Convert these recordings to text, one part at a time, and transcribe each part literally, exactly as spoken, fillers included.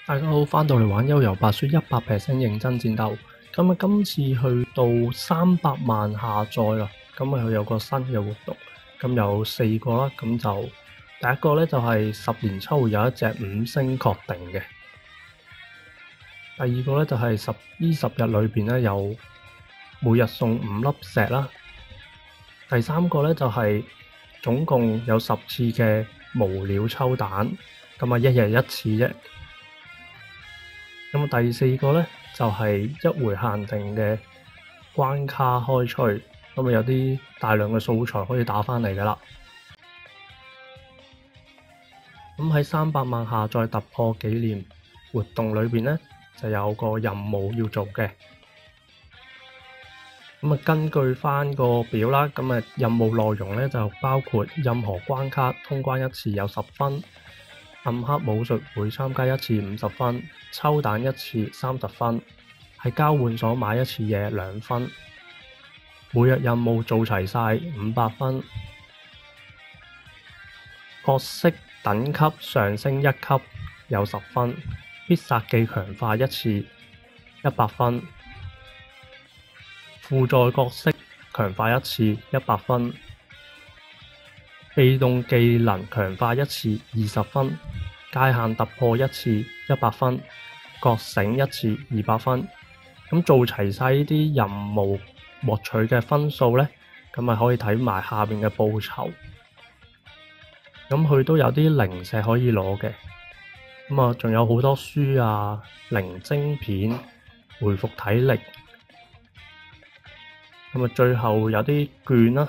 大家好，翻到嚟玩幽遊白書一百 percent 認真戰鬥。咁啊，今次去到三百萬下載啦。咁啊，佢有個新嘅活動，咁有四個啦。咁就第一個咧就係、是、十年抽會有一隻五星確定嘅。第二個咧就係、是、十呢十日裏邊咧有每日送五粒石啦。第三個咧就係、是、總共有十次嘅無料抽蛋，咁啊一日一次啫。咁第四個咧就係、是、一回限定嘅關卡開吹，咁啊有啲大量嘅素材可以打返嚟㗎喇。咁喺三百萬下載突破紀念活動裏邊咧，就有個任務要做嘅。咁啊，根據返個表啦，咁啊任務內容咧就包括任何關卡通關一次有十分。暗黑武術會參加一次五十分，抽蛋一次三十分，喺交換所買一次嘢兩分，每日任務做齊晒五百分，角色等級上升一級有十分，必殺技強化一次一百分，輔助角色強化一次一百分，被動技能強化一次二十分，界限突破一次一百分，覺醒一次二百分。咁做齊晒呢啲任務獲取嘅分數咧，咁咪可以睇埋下邊嘅報酬。咁佢都有啲零食可以攞嘅，咁啊仲有好多書啊、零晶片、回復體力，咁啊最後有啲券啦。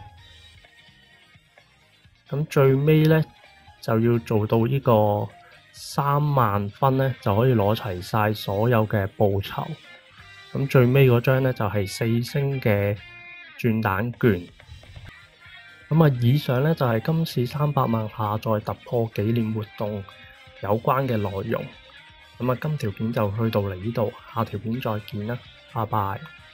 咁最尾咧就要做到呢個三萬分咧，就可以攞齊晒所有嘅報酬。咁最尾嗰張咧就係、是、四星嘅轉蛋券。咁啊，以上咧就係、是、今次三百萬下載突破紀念活動有關嘅內容。咁啊，今條片就去到嚟呢度，下條片再見啦，拜拜。